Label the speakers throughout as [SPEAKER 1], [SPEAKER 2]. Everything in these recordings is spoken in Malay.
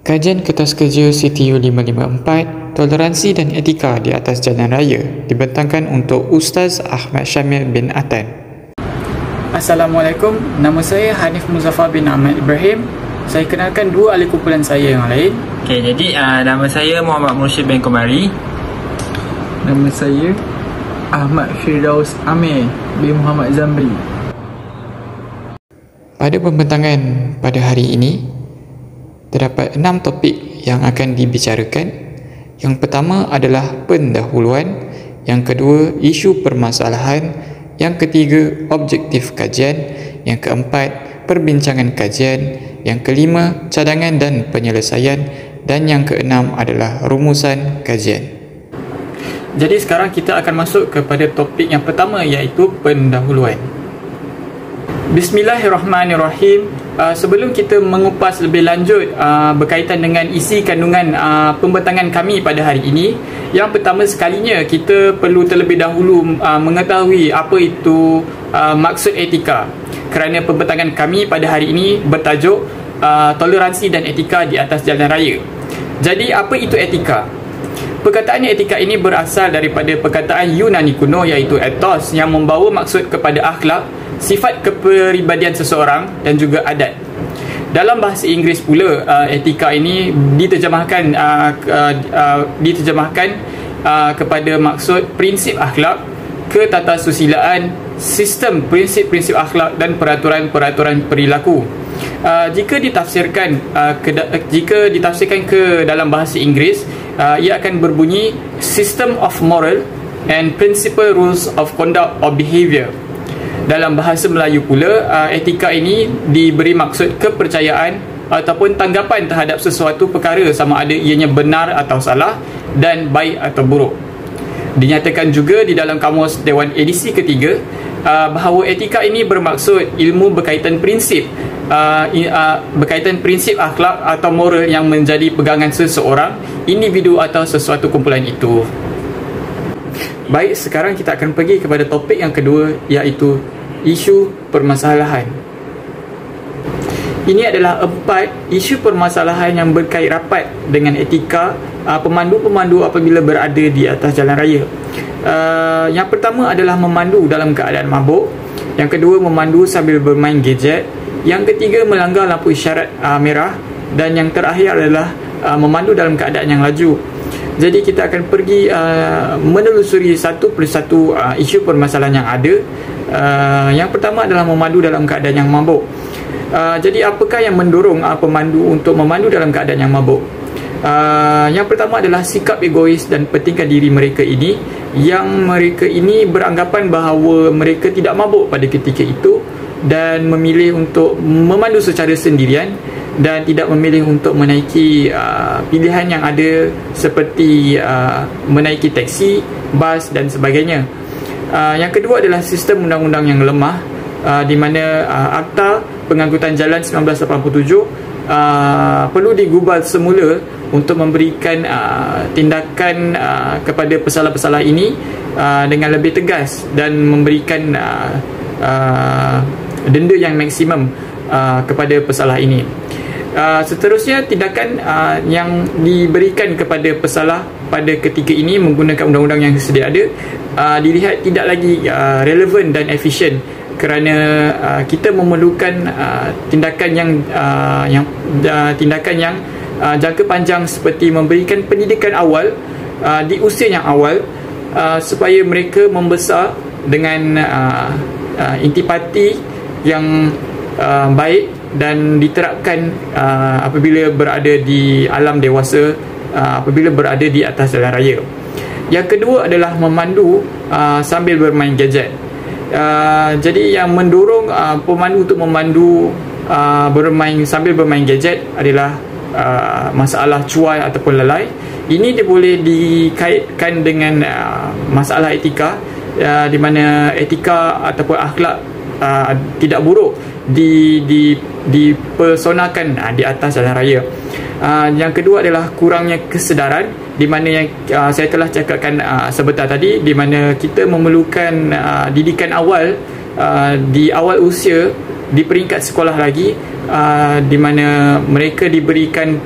[SPEAKER 1] Kajian Kertas Kerja CTU 554, Toleransi dan Etika di atas Jalan Raya dibentangkan untuk Ustaz Ahmad Syamil bin Atan.
[SPEAKER 2] Assalamualaikum, nama saya Hanif Muzaffar bin Ahmad Ibrahim. Saya kenalkan dua ahli kumpulan saya yang lain.
[SPEAKER 3] Okey, jadi nama saya Muhammad Mursyid bin Komari.
[SPEAKER 4] Nama saya Ahmad Firdaus Amir bin Muhammad Zamri.
[SPEAKER 1] Pada pembentangan pada hari ini, terdapat 6 topik yang akan dibicarakan. Yang pertama adalah pendahuluan, yang kedua isu permasalahan, yang ketiga objektif kajian, yang keempat perbincangan kajian, yang kelima cadangan dan penyelesaian, dan yang keenam adalah rumusan kajian.
[SPEAKER 2] Jadi sekarang kita akan masuk kepada topik yang pertama, iaitu pendahuluan. Bismillahirrahmanirrahim. Sebelum kita mengupas lebih lanjut berkaitan dengan isi kandungan pembentangan kami pada hari ini, yang pertama sekalinya kita perlu terlebih dahulu mengetahui apa itu maksud etika, kerana pembentangan kami pada hari ini bertajuk Toleransi dan Etika di atas Jalan Raya. Jadi apa itu etika? Perkataan etika ini berasal daripada perkataan Yunani kuno, iaitu ethos, yang membawa maksud kepada akhlak, sifat kepribadian seseorang dan juga adat. Dalam bahasa Inggeris pula, etika ini diterjemahkan kepada maksud prinsip akhlak, ketatasusilaan, sistem prinsip-prinsip akhlak dan peraturan-peraturan perilaku. Jika ditafsirkan ke dalam bahasa Inggeris, ia akan berbunyi System of Moral and Principal Rules of Conduct or Behaviour. Dalam bahasa Melayu pula, etika ini diberi maksud kepercayaan ataupun tanggapan terhadap sesuatu perkara, sama ada ianya benar atau salah dan baik atau buruk. Dinyatakan juga di dalam Kamus Dewan edisi ketiga bahawa etika ini bermaksud ilmu berkaitan prinsip akhlak atau moral yang menjadi pegangan seseorang, individu atau sesuatu kumpulan itu. Baik, sekarang kita akan pergi kepada topik yang kedua, iaitu isu permasalahan. Ini adalah 4 isu permasalahan yang berkait rapat dengan etika pemandu-pemandu apabila berada di atas jalan raya. Yang pertama adalah memandu dalam keadaan mabuk. Yang kedua, memandu sambil bermain gadget. Yang ketiga, melanggar lampu isyarat merah. Dan yang terakhir adalah memandu dalam keadaan yang laju. Jadi kita akan pergi menelusuri satu persatu isu permasalahan yang ada. Yang pertama adalah memandu dalam keadaan yang mabuk. Jadi apakah yang mendorong pemandu untuk memandu dalam keadaan yang mabuk? Yang pertama adalah sikap egois dan pentingkan diri mereka ini, yang mereka ini beranggapan bahawa mereka tidak mabuk pada ketika itu dan memilih untuk memandu secara sendirian dan tidak memilih untuk menaiki pilihan yang ada seperti menaiki teksi, bas dan sebagainya. Yang kedua adalah sistem undang-undang yang lemah, di mana Akta Pengangkutan Jalan 1987 perlu digubal semula untuk memberikan tindakan kepada pesalah-pesalah ini dengan lebih tegas dan memberikan denda yang maksimum kepada pesalah ini. Seterusnya, tindakan yang diberikan kepada pesalah pada ketika ini menggunakan undang-undang yang sedia ada dilihat tidak lagi relevan dan efisien, kerana kita memerlukan tindakan yang jangka panjang, seperti memberikan pendidikan awal di usia yang awal supaya mereka membesar dengan intipati yang baik dan diterapkan apabila berada di alam dewasa, apabila berada di atas jalan raya. Yang kedua adalah memandu sambil bermain gadget. Jadi yang mendorong pemandu untuk memandu sambil bermain gadget adalah masalah cuai ataupun lalai. Ini dia boleh dikaitkan dengan masalah etika, di mana etika ataupun akhlak tidak buruk dipersonakan di atas jalan raya. Yang kedua adalah kurangnya kesedaran, di mana yang saya telah cakapkan sebentar tadi, di mana kita memerlukan didikan awal di awal usia di peringkat sekolah lagi, di mana mereka diberikan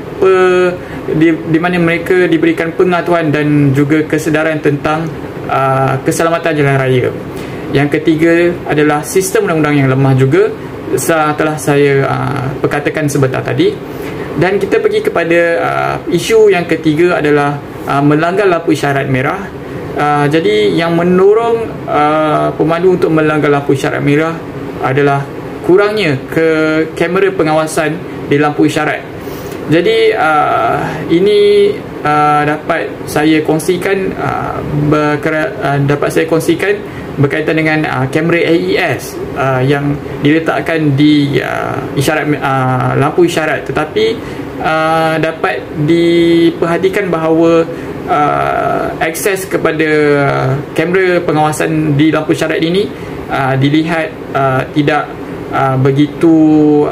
[SPEAKER 2] pengetahuan dan juga kesedaran tentang keselamatan jalan raya. Yang ketiga adalah sistem undang-undang yang lemah juga, telah saya perkatakan sebentar tadi. Dan kita pergi kepada isu yang ketiga adalah melanggar lampu isyarat merah. Jadi yang mendorong pemandu untuk melanggar lampu isyarat merah adalah kurangnya kamera pengawasan di lampu isyarat. Jadi ini dapat saya kongsikan berkaitan dengan kamera AES yang diletakkan di lampu isyarat, tetapi dapat diperhatikan bahawa akses kepada kamera pengawasan di lampu isyarat ini dilihat tidak begitu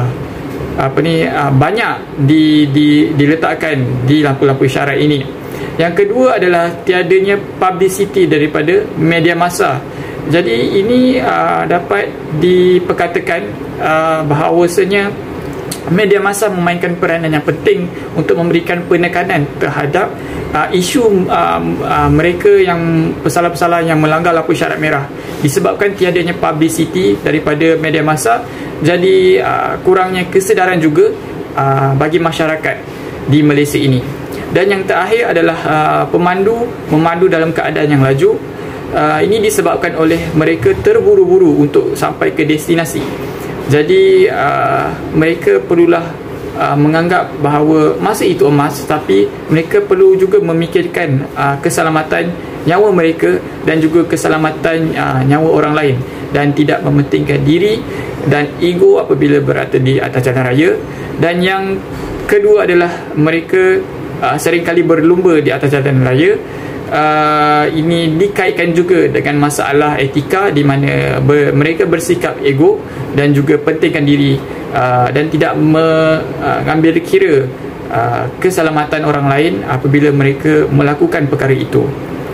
[SPEAKER 2] banyak diletakkan di lampu-lampu isyarat ini. Yang kedua adalah tiadanya publicity daripada media massa. Jadi ini dapat diperkatakan bahawasanya media massa memainkan peranan yang penting untuk memberikan penekanan terhadap isu mereka yang pesalah-pesalah yang melanggar lampu isyarat merah. Disebabkan tiadanya publicity daripada media massa, jadi kurangnya kesedaran juga bagi masyarakat di Malaysia ini. Dan yang terakhir adalah memandu dalam keadaan yang laju. Ini disebabkan oleh mereka terburu-buru untuk sampai ke destinasi. Jadi mereka perlulah menganggap bahawa masa itu emas, tapi mereka perlu juga memikirkan keselamatan nyawa mereka dan juga keselamatan nyawa orang lain, dan tidak mementingkan diri dan ego apabila berada di atas jalan raya. Dan yang kedua adalah mereka seringkali berlumba di atas jalan raya. Ini dikaitkan juga dengan masalah etika, di mana mereka bersikap ego dan juga pentingkan diri dan tidak mengambil kira keselamatan orang lain apabila mereka melakukan perkara itu.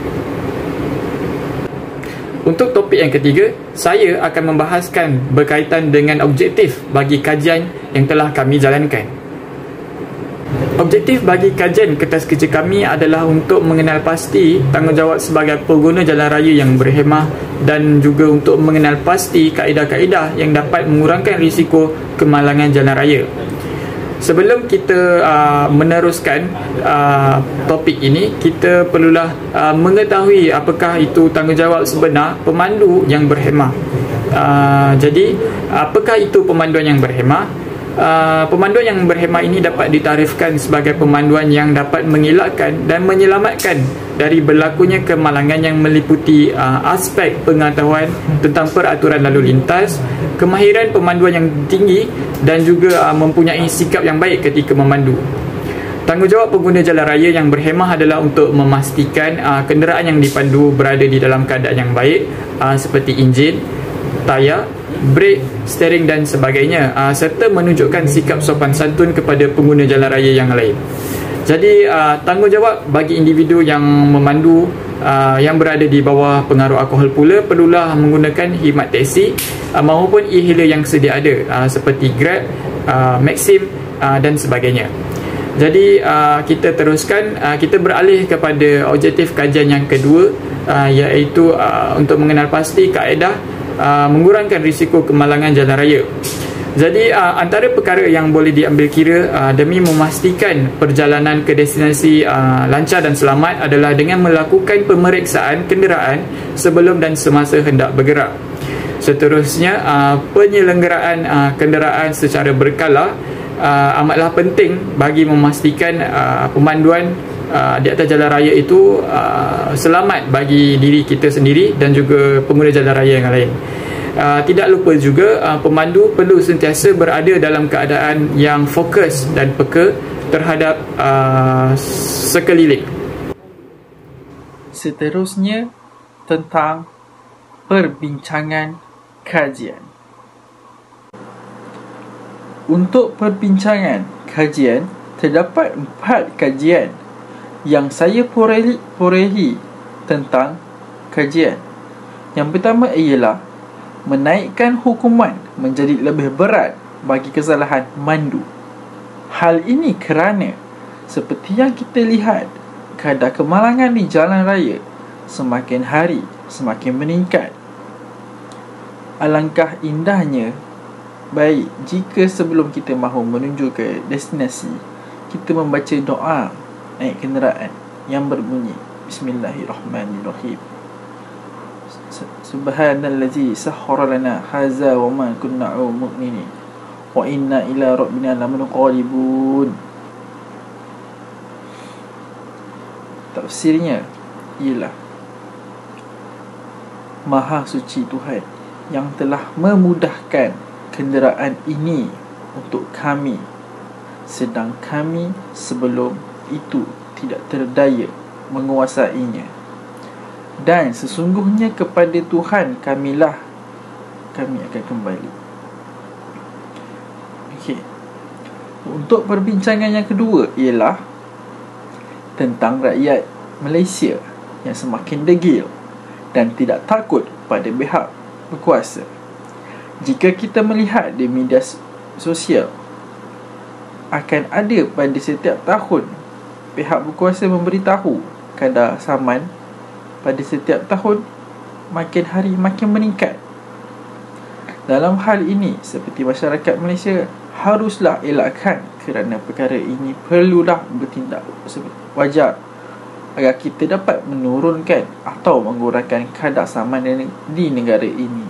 [SPEAKER 2] Untuk topik yang ketiga, saya akan membahaskan berkaitan dengan objektif bagi kajian yang telah kami jalankan. Objektif bagi kajian kertas kerja kami adalah untuk mengenal pasti tanggungjawab sebagai pengguna jalan raya yang berhemah, dan juga untuk mengenal pasti kaedah-kaedah yang dapat mengurangkan risiko kemalangan jalan raya. Sebelum kita meneruskan topik ini, kita perlulah mengetahui apakah itu tanggungjawab sebenar pemandu yang berhemah. Jadi, apakah itu pemanduan yang berhemah? Pemanduan yang berhemah ini dapat ditarifkan sebagai pemanduan yang dapat mengelakkan dan menyelamatkan dari berlakunya kemalangan yang meliputi aspek pengetahuan tentang peraturan lalu lintas, kemahiran pemanduan yang tinggi, dan juga mempunyai sikap yang baik ketika memandu. Tanggungjawab pengguna jalan raya yang berhemah adalah untuk memastikan kenderaan yang dipandu berada di dalam keadaan yang baik, seperti enjin, tayar, brek, steering dan sebagainya, serta menunjukkan sikap sopan santun kepada pengguna jalan raya yang lain. Jadi tanggungjawab bagi individu yang memandu yang berada di bawah pengaruh alkohol pula perlulah menggunakan khidmat teksi maupun e-hailer yang sedia ada, seperti Grab, Maxim dan sebagainya. Jadi kita teruskan, kita beralih kepada objektif kajian yang kedua, iaitu untuk mengenal pasti kaedah mengurangkan risiko kemalangan jalan raya. Jadi antara perkara yang boleh diambil kira demi memastikan perjalanan ke destinasi lancar dan selamat adalah dengan melakukan pemeriksaan kenderaan sebelum dan semasa hendak bergerak. Seterusnya, penyelenggaraan kenderaan secara berkala amatlah penting bagi memastikan pemanduan di atas jalan raya itu selamat bagi diri kita sendiri dan juga pengguna jalan raya yang lain. Tidak lupa juga pemandu perlu sentiasa berada dalam keadaan yang fokus dan peka terhadap sekeliling.
[SPEAKER 4] Seterusnya, tentang perbincangan kajian. Untuk perbincangan kajian, terdapat 4 kajian yang saya porehi tentang kajian. Yang pertama ialah menaikkan hukuman menjadi lebih berat bagi kesalahan mandu. Hal ini kerana seperti yang kita lihat, kadar kemalangan di jalan raya semakin hari semakin meningkat. Alangkah indahnya baik jika sebelum kita mahu menuju ke destinasi, kita membaca doa naik kenderaan yang berbunyi Bismillahirrahmanirrahim. Subhanallazi sahhara lana hadza wa ma kunna mu'minin wa inna ila rabbina lamunqalibun. Tafsirnya ialah, Maha suci Tuhan yang telah memudahkan kenderaan ini untuk kami, sedang kami sebelum itu tidak terdaya menguasainya. Dan sesungguhnya kepada Tuhan kamilah kami akan kembali. Okey. Untuk perbincangan yang kedua ialah tentang rakyat Malaysia yang semakin degil dan tidak takut pada pihak berkuasa. Jika kita melihat di media sosial, akan ada pada setiap tahun pihak berkuasa memberitahu kadar saman pada setiap tahun makin hari makin meningkat. Dalam hal ini, seperti masyarakat Malaysia haruslah elakkan kerana perkara ini perlulah bertindak wajar agar kita dapat menurunkan atau mengurangkan kadar saman di negara ini.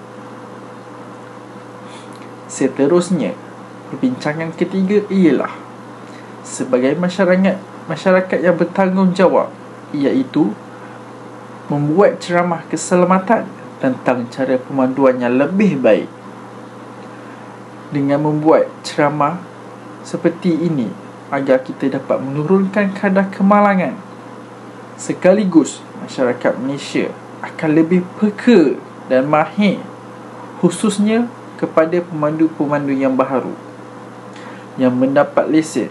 [SPEAKER 4] Seterusnya, perbincangan ketiga ialah sebagai masyarakat yang bertanggungjawab, iaitu membuat ceramah keselamatan tentang cara pemanduan yang lebih baik. Dengan membuat ceramah seperti ini agar kita dapat menurunkan kadar kemalangan, sekaligus masyarakat Malaysia akan lebih peka dan mahir, khususnya kepada pemandu-pemandu yang baru yang mendapat lesen.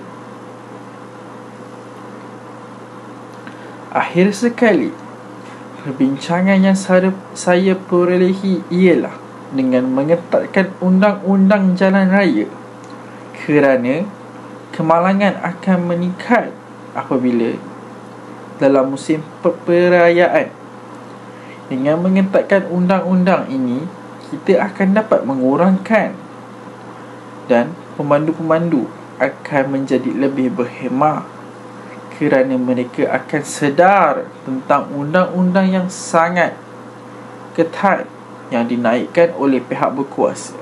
[SPEAKER 4] Akhir sekali, perbincangan yang saya perolehi ialah dengan mengetatkan undang-undang jalan raya, kerana kemalangan akan meningkat apabila dalam musim perayaan. Dengan mengetatkan undang-undang ini, kita akan dapat mengurangkan dan pemandu-pemandu akan menjadi lebih berhemah kerana mereka akan sedar tentang undang-undang yang sangat ketat yang dinaikkan oleh pihak berkuasa.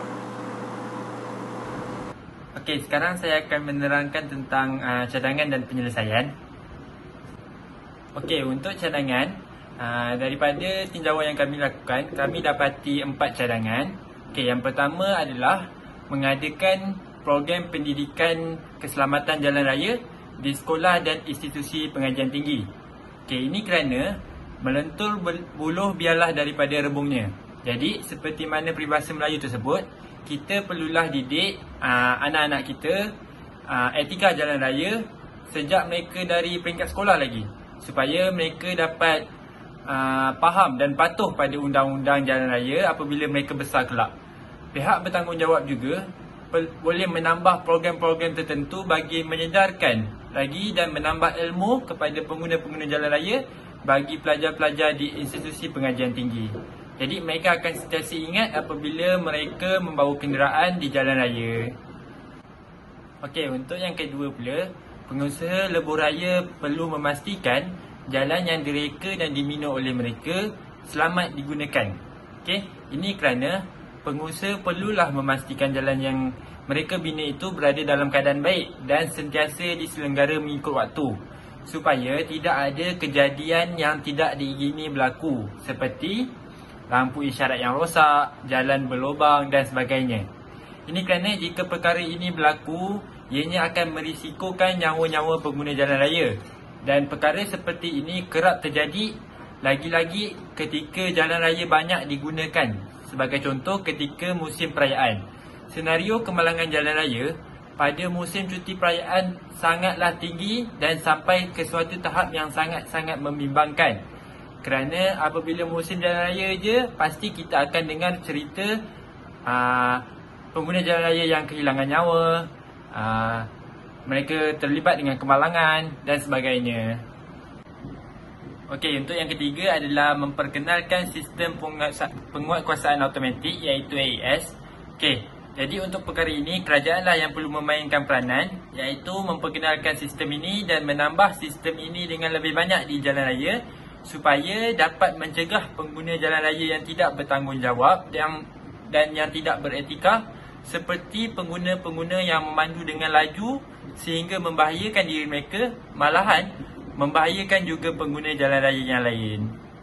[SPEAKER 3] Okey, sekarang saya akan menerangkan tentang cadangan dan penyelesaian. Okey, untuk cadangan, daripada tinjauan yang kami lakukan, kami dapati 4 cadangan. Okey, yang pertama adalah mengadakan program pendidikan keselamatan jalan raya di sekolah dan institusi pengajian tinggi. Okey, ini kerana melentur buluh biarlah daripada rebungnya. Jadi, seperti mana peribahasa Melayu tersebut, kita perlulah didik anak-anak kita etika jalan raya sejak mereka dari peringkat sekolah lagi, supaya mereka dapat faham dan patuh pada undang-undang jalan raya apabila mereka besar kelak. Pihak bertanggungjawab juga boleh menambah program-program tertentu bagi menyedarkan lagi dan menambah ilmu kepada pengguna-pengguna jalan raya bagi pelajar-pelajar di institusi pengajian tinggi. Jadi mereka akan sentiasa ingat apabila mereka membawa kenderaan di jalan raya. Okey, untuk yang kedua pula, pengusaha lebuh raya perlu memastikan jalan yang direka dan dibina oleh mereka selamat digunakan. Okey, ini kerana pengusaha perlulah memastikan jalan yang mereka bina itu berada dalam keadaan baik dan sentiasa diselenggara mengikut waktu, supaya tidak ada kejadian yang tidak diingini berlaku seperti lampu isyarat yang rosak, jalan berlubang dan sebagainya. Ini kerana jika perkara ini berlaku, ianya akan merisikokan nyawa-nyawa pengguna jalan raya. Dan perkara seperti ini kerap terjadi lagi-lagi ketika jalan raya banyak digunakan. Sebagai contoh, ketika musim perayaan. Senario kemalangan jalan raya pada musim cuti perayaan sangatlah tinggi dan sampai ke suatu tahap yang sangat-sangat membimbangkan. Kerana apabila musim jalan raya je, pasti kita akan dengar cerita pengguna jalan raya yang kehilangan nyawa, mereka terlibat dengan kemalangan dan sebagainya. Okey, untuk yang ketiga adalah memperkenalkan sistem penguatkuasaan automatik iaitu AES. Okey, jadi untuk perkara ini kerajaanlah yang perlu memainkan peranan, iaitu memperkenalkan sistem ini dan menambah sistem ini dengan lebih banyak di jalan raya supaya dapat mencegah pengguna jalan raya yang tidak bertanggungjawab dan yang tidak beretika, seperti pengguna-pengguna yang memandu dengan laju sehingga membahayakan diri mereka, malahan membahayakan juga pengguna jalan raya yang lain.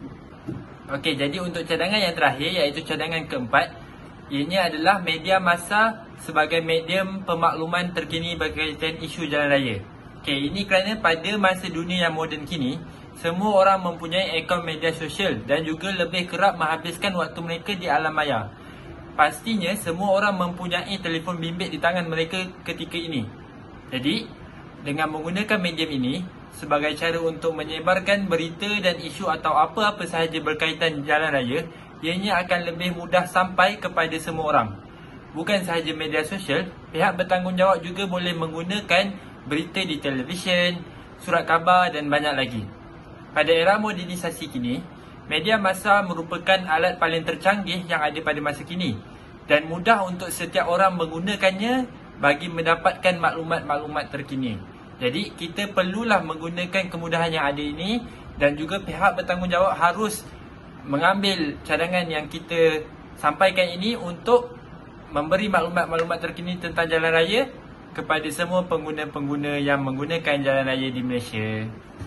[SPEAKER 3] Okey, jadi untuk cadangan yang terakhir iaitu cadangan keempat, ianya adalah media massa sebagai medium pemakluman terkini berkaitan isu jalan raya. Okey, ini kerana pada masa dunia yang moden kini, semua orang mempunyai akaun media sosial dan juga lebih kerap menghabiskan waktu mereka di alam maya. Pastinya semua orang mempunyai telefon bimbit di tangan mereka ketika ini. Jadi, dengan menggunakan medium ini sebagai cara untuk menyebarkan berita dan isu atau apa-apa sahaja berkaitan jalan raya, ianya akan lebih mudah sampai kepada semua orang. Bukan sahaja media sosial, pihak bertanggungjawab juga boleh menggunakan berita di televisyen, surat khabar dan banyak lagi. Pada era modernisasi kini, media massa merupakan alat paling tercanggih yang ada pada masa kini dan mudah untuk setiap orang menggunakannya bagi mendapatkan maklumat-maklumat terkini. Jadi kita perlulah menggunakan kemudahan yang ada ini dan juga pihak bertanggungjawab harus mengambil cadangan yang kita sampaikan ini untuk memberi maklumat-maklumat terkini tentang jalan raya kepada semua pengguna-pengguna yang menggunakan jalan raya di Malaysia.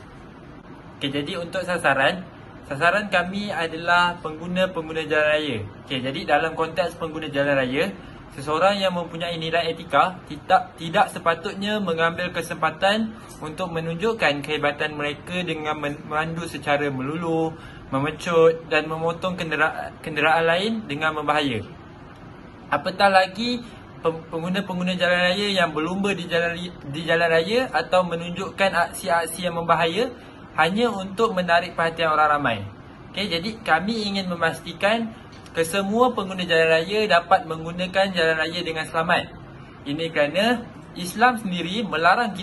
[SPEAKER 3] Okay, jadi untuk sasaran kami adalah pengguna-pengguna jalan raya. Okay, jadi dalam konteks pengguna jalan raya, seseorang yang mempunyai nilai etika tidak sepatutnya mengambil kesempatan untuk menunjukkan kehebatan mereka dengan memandu secara melulu, memecut dan memotong kenderaan lain dengan membahaya. Apatah lagi pengguna-pengguna jalan raya yang berlumba di jalan raya atau menunjukkan aksi-aksi yang membahaya hanya untuk menarik perhatian orang ramai. Okay, jadi kami ingin memastikan kesemua pengguna jalan raya dapat menggunakan jalan raya dengan selamat. Ini kerana Islam sendiri melarang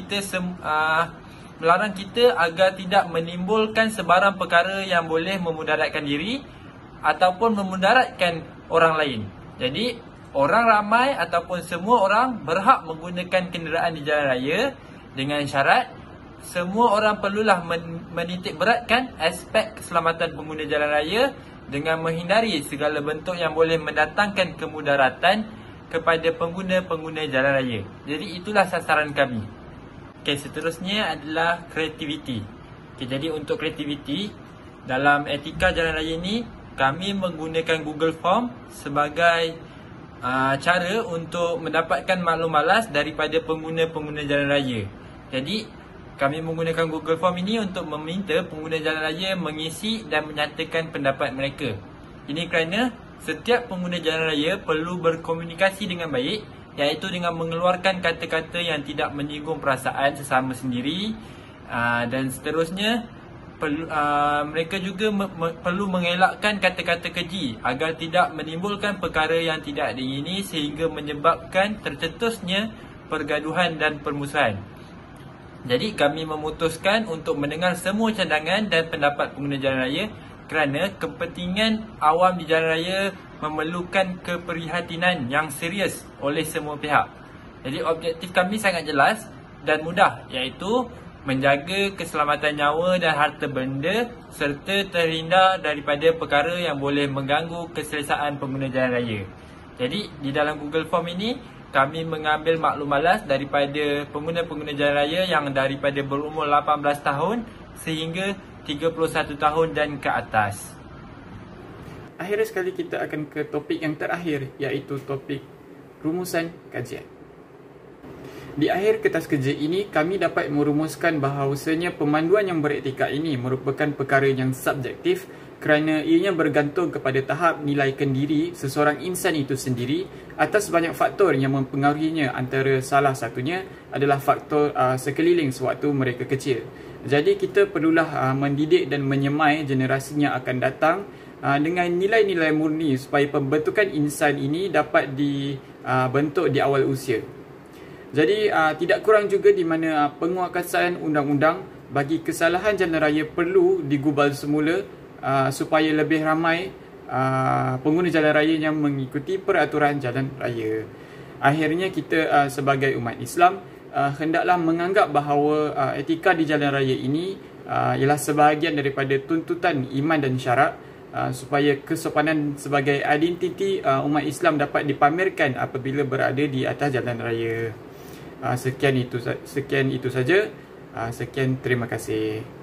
[SPEAKER 3] kita agar tidak menimbulkan sebarang perkara yang boleh memudaratkan diri ataupun memudaratkan orang lain. Jadi orang ramai ataupun semua orang berhak menggunakan kenderaan di jalan raya dengan syarat semua orang perlulah menitik beratkan aspek keselamatan pengguna jalan raya dengan menghindari segala bentuk yang boleh mendatangkan kemudaratan kepada pengguna-pengguna jalan raya. Jadi itulah sasaran kami. Okay, seterusnya adalah kreativiti. Okay, jadi untuk kreativiti dalam etika jalan raya ini, kami menggunakan Google Form sebagai cara untuk mendapatkan maklum malas daripada pengguna-pengguna jalan raya. Jadi kami menggunakan Google Form ini untuk meminta pengguna jalan raya mengisi dan menyatakan pendapat mereka. Ini kerana setiap pengguna jalan raya perlu berkomunikasi dengan baik, iaitu dengan mengeluarkan kata-kata yang tidak menyinggung perasaan sesama sendiri, dan seterusnya mereka juga perlu mengelakkan kata-kata keji agar tidak menimbulkan perkara yang tidak diingini sehingga menyebabkan tercetusnya pergaduhan dan permusuhan. Jadi kami memutuskan untuk mendengar semua cadangan dan pendapat pengguna jalan raya kerana kepentingan awam di jalan raya memerlukan keprihatinan yang serius oleh semua pihak. Jadi objektif kami sangat jelas dan mudah, iaitu menjaga keselamatan nyawa dan harta benda serta terhindar daripada perkara yang boleh mengganggu keselesaan pengguna jalan raya. Jadi di dalam Google Form ini kami mengambil maklum malas daripada pengguna-pengguna jalan raya yang daripada berumur 18 tahun sehingga 31 tahun dan ke atas.
[SPEAKER 2] Akhirnya sekali kita akan ke topik yang terakhir, iaitu topik rumusan kajian. Di akhir kertas kerja ini, kami dapat merumuskan bahawasanya pemanduan yang beretika ini merupakan perkara yang subjektif kerana ianya bergantung kepada tahap nilaikan diri seseorang insan itu sendiri atas banyak faktor yang mempengaruhinya. Antara salah satunya adalah faktor sekeliling sewaktu mereka kecil. Jadi kita perlulah mendidik dan menyemai generasi yang akan datang dengan nilai-nilai murni supaya pembentukan insan ini dapat dibentuk di awal usia. Jadi tidak kurang juga di mana penguatkuasaan undang-undang bagi kesalahan jalan raya perlu digubal semula supaya lebih ramai pengguna jalan raya yang mengikuti peraturan jalan raya. Akhirnya kita sebagai umat Islam hendaklah menganggap bahawa etika di jalan raya ini ialah sebahagian daripada tuntutan iman dan syarak supaya kesopanan sebagai identiti umat Islam dapat dipamerkan apabila berada di atas jalan raya. Sekian itu saja. Sekian, terima kasih.